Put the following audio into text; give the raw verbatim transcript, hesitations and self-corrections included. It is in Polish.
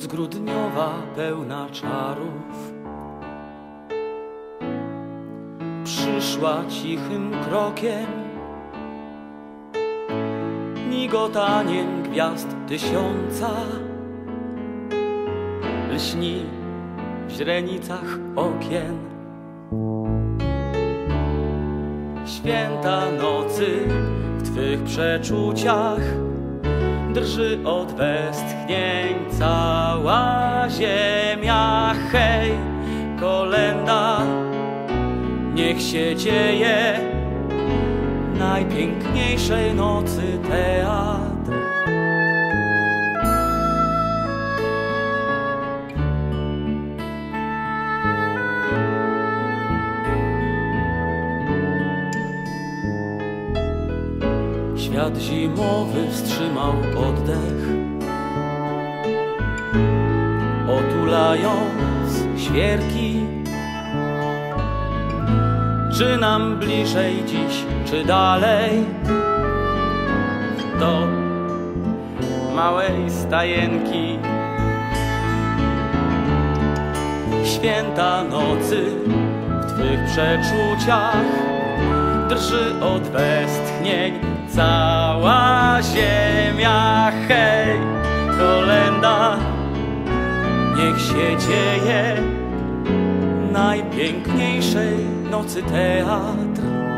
Noc grudniowa pełna czarów przyszła cichym krokiem, migotaniem gwiazd tysiąca lśni w źrenicach okien. Święta nocy w Twych przeczuciach drży od westchnień cała ziemia. Hej, kolenda, niech się dzieje najpiękniejszej nocy teatr. Świat zimowy wstrzymał oddech, otulając świerki. Czy nam bliżej dziś, czy dalej do małej stajenki? Święta nocy w Twych przeczuciach drży od westchnień cała ziemia. Hej, kolenda, niech się dzieje najpiękniejszej nocy teatr.